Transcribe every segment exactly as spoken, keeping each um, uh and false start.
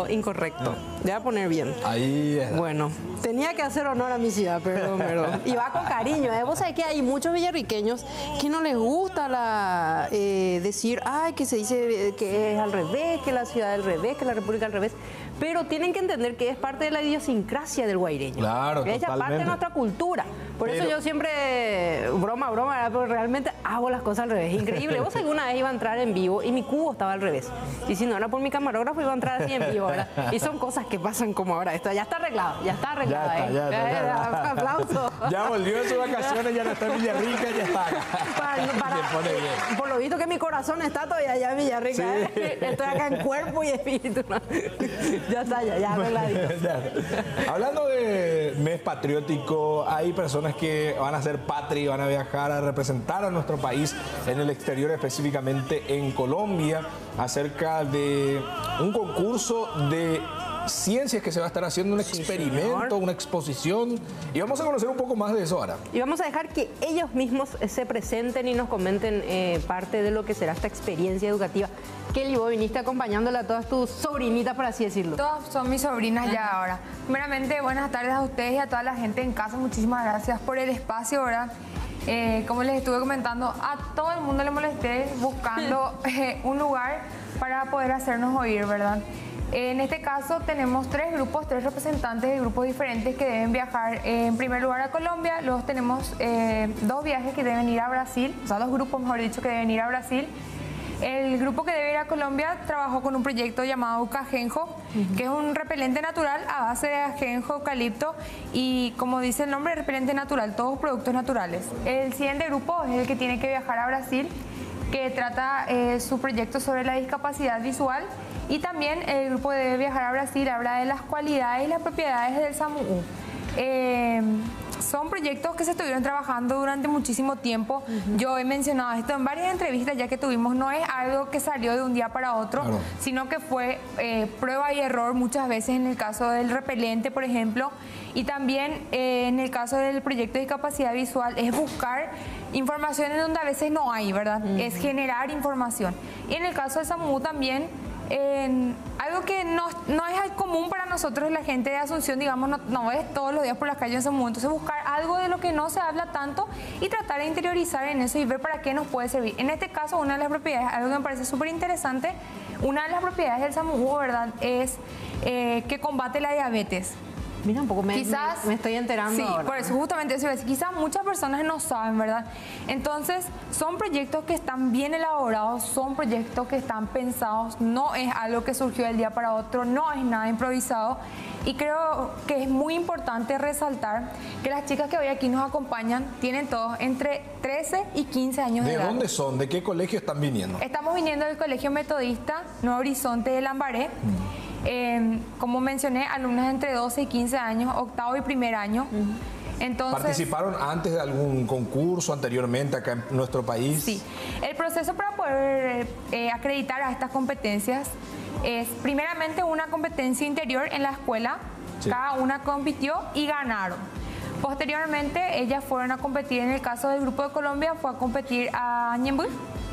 todo incorrecto. Voy a poner bien. Ahí es. Bueno, tenía que hacer honor a mi ciudad, perdón, perdón. Y va con cariño, ¿eh? Vos sabés que hay muchos villarriqueños que no les gusta la, eh, decir, ay, que se dice que es al revés, que la ciudad es al revés, que la república es al revés. Pero tienen que entender que es parte de la idiosincrasia del guaireño. Claro, es ya parte de nuestra cultura. Por Pero... eso yo siempre, broma, broma, ¿verdad? Pero realmente hago las cosas al revés. Increíble. Vos alguna vez iba a entrar en vivo y mi cubo estaba al revés. Y si no era por mi camarógrafo, iba a entrar así en vivo, ¿verdad? Y son cosas que pasan como ahora. Esto ya está arreglado, ya está arreglado. Ya está, ¿eh? ya está, ya está. Aplauso. Ya volvió de sus vacaciones, ya no está en Villarrica, ya está acá. Para, para, Se pone bien. Por lo visto que mi corazón está todavía allá en Villarrica. Sí. ¿eh? Estoy acá en cuerpo y espíritu. Ya está, ya, ya arregladito. Hablando de mes patriótico, hay personas que van a ser patria, van a viajar a representar a nuestro país en el exterior, específicamente en Colombia, acerca de un concurso de ciencias que se va a estar haciendo, un Sí, experimento, señor. una exposición, y vamos a conocer un poco más de eso ahora. Y vamos a dejar que ellos mismos eh, se presenten y nos comenten eh, parte de lo que será esta experiencia educativa. Kelly, vos viniste acompañándola a todas tus sobrinitas, por así decirlo. Todas son mis sobrinas ya ahora. Primeramente, buenas tardes a ustedes y a toda la gente en casa. Muchísimas gracias por el espacio, ¿verdad? Eh, como les estuve comentando, a todo el mundo le molesté buscando eh, un lugar para poder hacernos oír, ¿verdad? En este caso tenemos tres grupos, tres representantes de grupos diferentes que deben viajar eh, en primer lugar a Colombia. Luego tenemos eh, dos viajes que deben ir a Brasil, o sea, dos grupos, mejor dicho, que deben ir a Brasil. El grupo que debe ir a Colombia trabajó con un proyecto llamado Ucajenjo, uh-huh. que es un repelente natural a base de ajenjo, eucalipto y, como dice el nombre, repelente natural, todos productos naturales. El siguiente grupo es el que tiene que viajar a Brasil, que trata eh, su proyecto sobre la discapacidad visual. Y también el grupo que debe viajar a Brasil habla de las cualidades y las propiedades del SAMU. Eh, son proyectos que se estuvieron trabajando durante muchísimo tiempo. Uh-huh. Yo he mencionado esto en varias entrevistas ya que tuvimos. No es algo que salió de un día para otro, claro. sino que fue eh, prueba y error muchas veces en el caso del repelente, por ejemplo. Y también eh, en el caso del proyecto de discapacidad visual es buscar información en donde a veces no hay, ¿verdad? Uh-huh. Es generar información. Y en el caso de SAMU también, Eh, algo que no, no es común para nosotros, la gente de Asunción, digamos, no, no es todos los días por las calles en SAMU. Entonces buscar algo de lo que no se habla tanto y tratar de interiorizar en eso y ver para qué nos puede servir. En este caso, una de las propiedades, algo que me parece súper interesante, una de las propiedades del SAMU, ¿verdad?, es eh, que combate la diabetes. Mira, un poco me, quizás, me, me estoy enterando sí, ahora. por eso justamente eso es. Quizás muchas personas no saben, ¿verdad? Entonces, son proyectos que están bien elaborados, son proyectos que están pensados, no es algo que surgió del día para otro, no es nada improvisado. Y creo que es muy importante resaltar que las chicas que hoy aquí nos acompañan tienen todos entre trece y quince años de, ¿De edad. ¿De dónde son? ¿De qué colegio están viniendo? Estamos viniendo del Colegio Metodista Nuevo Horizonte de Lambaré. Mm. Eh, como mencioné, alumnas entre doce y quince años, octavo y primer año. Uh-huh. Entonces, ¿participaron antes de algún concurso anteriormente acá en nuestro país? Sí. El proceso para poder eh, acreditar a estas competencias es primeramente una competencia interior en la escuela. Sí. Cada una compitió y ganaron. Posteriormente, ellas fueron a competir, en el caso del Grupo de Colombia, fue a competir a Ñemby.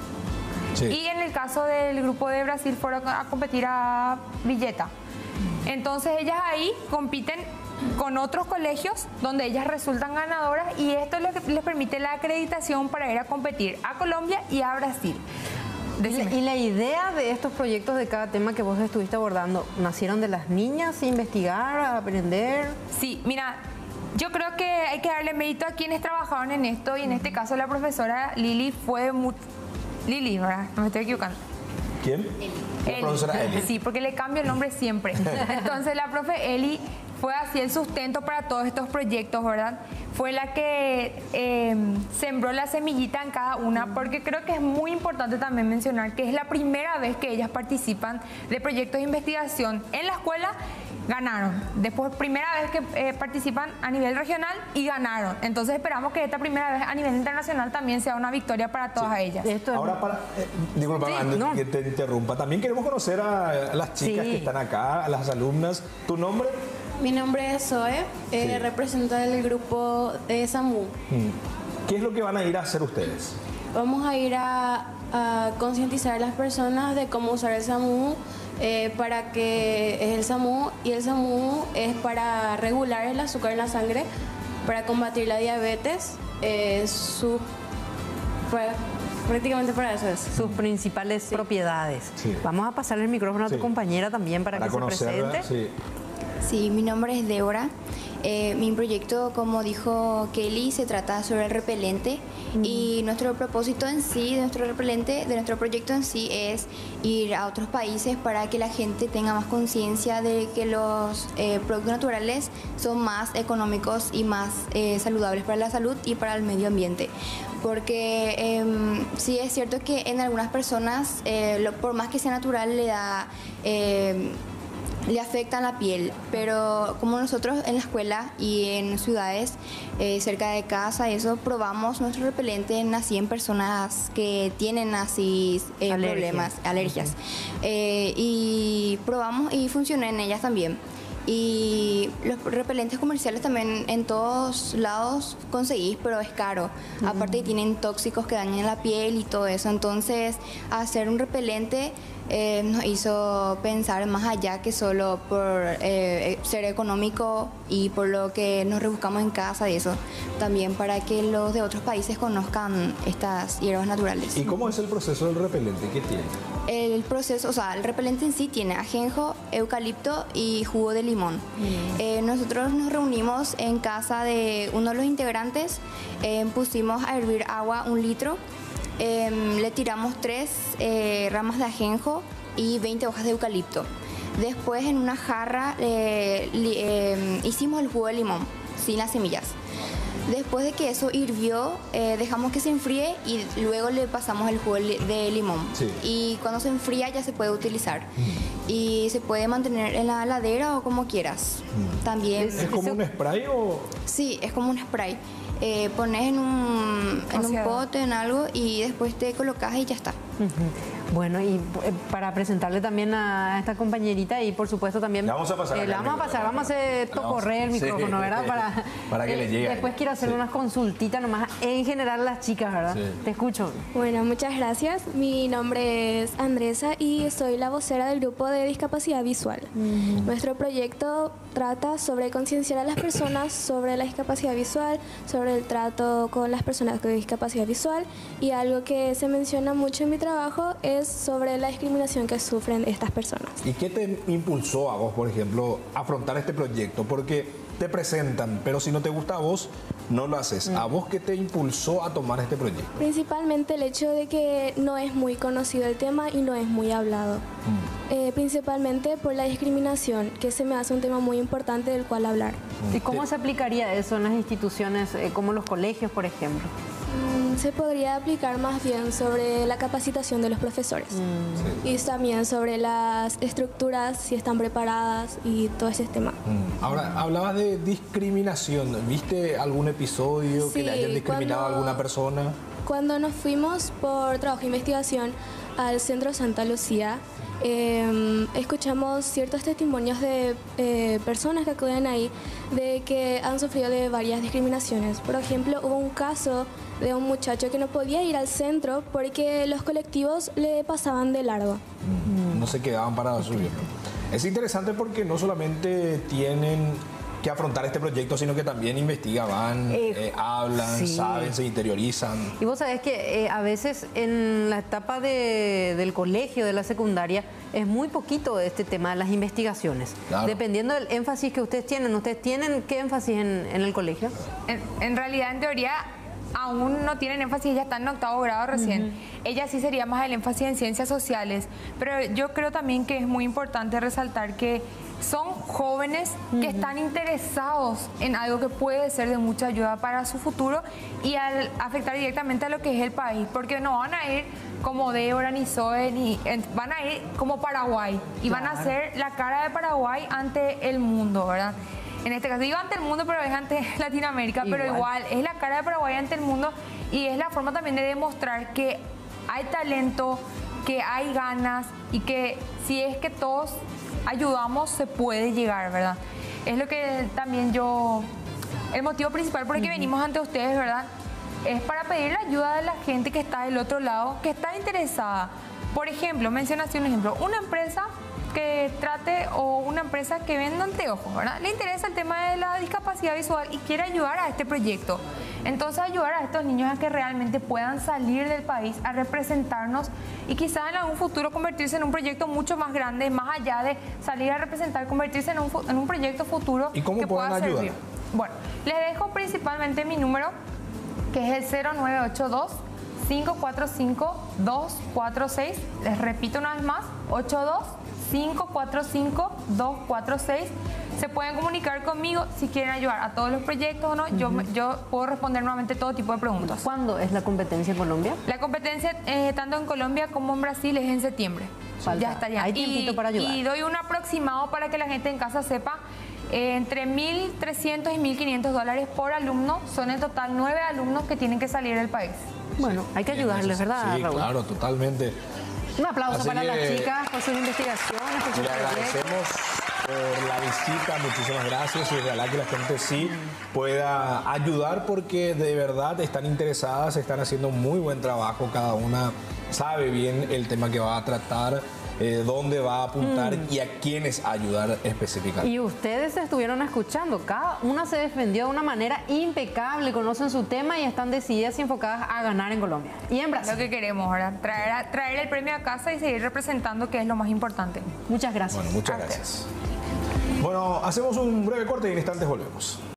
Sí. Y en el caso del grupo de Brasil fueron a competir a Villeta. Entonces ellas ahí compiten con otros colegios donde ellas resultan ganadoras y esto es lo que les permite la acreditación para ir a competir a Colombia y a Brasil. Decime. Y la idea de estos proyectos de cada tema que vos estuviste abordando, ¿nacieron de las niñas, investigar, aprender? Sí, mira, yo creo que hay que darle mérito a quienes trabajaron en esto y en este caso la profesora Lili fue muy... Lili, ¿verdad? No me estoy equivocando. ¿Quién? Eli. La profesora Eli. Sí, porque le cambio el nombre siempre. Entonces la profe Eli fue así el sustento para todos estos proyectos, ¿verdad? Fue la que eh, sembró la semillita en cada una, porque creo que es muy importante también mencionar que es la primera vez que ellas participan de proyectos de investigación en la escuela. Ganaron. Después, primera vez que eh, participan a nivel regional y ganaron. Entonces esperamos que esta primera vez a nivel internacional también sea una victoria para todas sí. ellas. Esto es... Ahora, para, eh, disculpa, sí, antes no. que te interrumpa, también queremos conocer a, a las chicas sí. que están acá, a las alumnas. ¿Tu nombre? Mi nombre es Zoe, eh, sí. represento el grupo de SAMU. ¿Qué es lo que van a ir a hacer ustedes? Vamos a ir a, a concientizar a las personas de cómo usar el SAMU, eh, para que es el SAMU, y el SAMU es para regular el azúcar en la sangre, para combatir la diabetes, eh, su, para, prácticamente para eso es. Sus principales sí. propiedades. Sí. Vamos a pasarle el micrófono a tu sí. compañera también para, para que se presente. Sí. Sí, mi nombre es Débora. Eh, mi proyecto, como dijo Kelly, se trata sobre el repelente mm. y nuestro propósito en sí, de nuestro repelente, de nuestro proyecto en sí, es ir a otros países para que la gente tenga más conciencia de que los eh, productos naturales son más económicos y más eh, saludables para la salud y para el medio ambiente. Porque eh, sí es cierto que en algunas personas, eh, lo, por más que sea natural, le da... Eh, le afectan la piel, pero como nosotros en la escuela y en ciudades eh, cerca de casa, eso probamos nuestro repelente en así en personas que tienen así eh, Alergia. problemas, alergias, uh-huh. eh, y probamos y funcionó en ellas también. Y los repelentes comerciales también en todos lados conseguís, pero es caro. Uh-huh. Aparte tienen tóxicos que dañan la piel y todo eso. Entonces, hacer un repelente eh, nos hizo pensar más allá que solo por eh, ser económico y por lo que nos rebuscamos en casa y eso. También para que los de otros países conozcan estas hierbas naturales. ¿Y cómo es el proceso del repelente? ¿Qué tiene? El proceso, o sea, el repelente en sí tiene ajenjo, eucalipto y jugo de limón. Mm. Eh, nosotros nos reunimos en casa de uno de los integrantes, eh, pusimos a hervir agua un litro, eh, le tiramos tres eh, ramas de ajenjo y veinte hojas de eucalipto. Después en una jarra eh, li, eh, hicimos el jugo de limón, sin las semillas. Después de que eso hirvió, eh, dejamos que se enfríe y luego le pasamos el jugo de limón. Sí. Y cuando se enfría ya se puede utilizar. Mm. Y se puede mantener en la heladera o como quieras. Mm. También. ¿Es, ¿Es como un spray o...? Sí, es como un spray. Eh, pones en un, en un pote, en algo, y después te colocas y ya está. Uh-huh. Bueno, y eh, para presentarle también a esta compañerita y por supuesto también... Le vamos a pasar. Eh, le vamos a pasar, vamos a hacer tocorrer el micrófono, sí. ¿verdad? Para, para que eh, le llegue. Después quiero hacer sí. unas consultitas nomás, en general las chicas, ¿verdad? Sí. Te escucho. Bueno, muchas gracias. Mi nombre es Andresa y soy la vocera del grupo de discapacidad visual. Uh-huh. Nuestro proyecto trata sobre concienciar a las personas sobre la discapacidad visual, sobre el trato con las personas con discapacidad visual, y algo que se menciona mucho en mi trabajo es sobre la discriminación que sufren estas personas. ¿Y qué te impulsó a vos, por ejemplo, a afrontar este proyecto? Porque te presentan, pero si no te gusta a vos, no lo haces. ¿A vos qué te impulsó a tomar este proyecto? Principalmente el hecho de que no es muy conocido el tema y no es muy hablado. Mm. Eh, principalmente por la discriminación, que se me hace un tema muy importante del cual hablar. Mm. ¿Y cómo se aplicaría eso en las instituciones, eh, como los colegios, por ejemplo? Mm, se podría aplicar más bien sobre la capacitación de los profesores. Mm. Sí. Y también sobre las estructuras, si están preparadas y todo ese tema. Mm. Ahora, hablabas de discriminación. ¿Viste algún episodio sí, que le hayan discriminado cuando, a alguna persona? Cuando nos fuimos por trabajo de investigación al Centro Santa Lucía, Eh, escuchamos ciertos testimonios de eh, personas que acuden ahí de que han sufrido de varias discriminaciones. Por ejemplo, hubo un caso de un muchacho que no podía ir al centro porque los colectivos le pasaban de largo. Mm, no se quedaban para subir. Es interesante porque no solamente tienen que afrontar este proyecto, sino que también investigan, van, eh, eh, hablan, sí. saben, se interiorizan. Y vos sabés que eh, a veces en la etapa de, del colegio, de la secundaria, es muy poquito este tema de las investigaciones. Claro. Dependiendo del énfasis que ustedes tienen. ¿Ustedes tienen qué énfasis en, en el colegio? En, en realidad, en teoría, aún no tienen énfasis, ya están en octavo grado recién. Uh-huh. Ella sí sería más el énfasis en ciencias sociales. Pero yo creo también que es muy importante resaltar que son jóvenes uh-huh. que están interesados en algo que puede ser de mucha ayuda para su futuro y al afectar directamente a lo que es el país, porque no van a ir como Débora ni Zoe, ni, van a ir como Paraguay y claro. van a ser la cara de Paraguay ante el mundo, ¿verdad? En este caso digo ante el mundo, pero es ante Latinoamérica, igual. Pero igual es la cara de Paraguay ante el mundo y es la forma también de demostrar que hay talento, que hay ganas y que si es que todos ayudamos se puede llegar, ¿verdad? Es lo que también yo, el motivo principal por el que uh-huh. venimos ante ustedes, ¿verdad? Es para pedir la ayuda de la gente que está del otro lado, que está interesada. Por ejemplo, mencionaste un ejemplo, una empresa que trate o una empresa que venda anteojos, ¿verdad? Le interesa el tema de la discapacidad visual y quiere ayudar a este proyecto. Entonces ayudar a estos niños a que realmente puedan salir del país a representarnos y quizás en algún futuro convertirse en un proyecto mucho más grande, más allá de salir a representar, convertirse en un, en un proyecto futuro ¿Y cómo que pueden pueda ayudar? servir. Bueno, les dejo principalmente mi número, que es el cero nueve ocho dos, cinco cuatro cinco, dos cuatro seis. Les repito una vez más, ocho dos, cinco cuatro cinco, dos cuatro seis. Se pueden comunicar conmigo si quieren ayudar a todos los proyectos o no. yo, uh-huh. yo puedo responder nuevamente todo tipo de preguntas. ¿Cuándo es la competencia en Colombia? La competencia, eh, tanto en Colombia como en Brasil, es en septiembre. Falta. Ya está ya. Hay tiempito y, para ayudar. Y doy un aproximado para que la gente en casa sepa. Eh, entre mil trescientos y mil quinientos dólares por alumno. Son en total nueve alumnos que tienen que salir del país. Bueno, hay que ayudarles, ¿verdad, Sí, Raúl? claro, totalmente. Un aplauso Así para que las chicas por sus investigaciones, por sus Le proyectos. agradecemos por la visita, muchísimas gracias, y ojalá que la gente sí pueda ayudar porque de verdad están interesadas, están haciendo muy buen trabajo, cada una sabe bien el tema que va a tratar, eh, dónde va a apuntar mm. y a quiénes ayudar específicamente. Y ustedes estuvieron escuchando, cada una se defendió de una manera impecable, conocen su tema y están decididas y enfocadas a ganar en Colombia y en Brasil. Lo que queremos, ¿verdad? Traer, a, traer el premio a casa y seguir representando, que es lo más importante. Muchas gracias. Bueno, muchas gracias. Bueno, hacemos un breve corte y en instantes volvemos.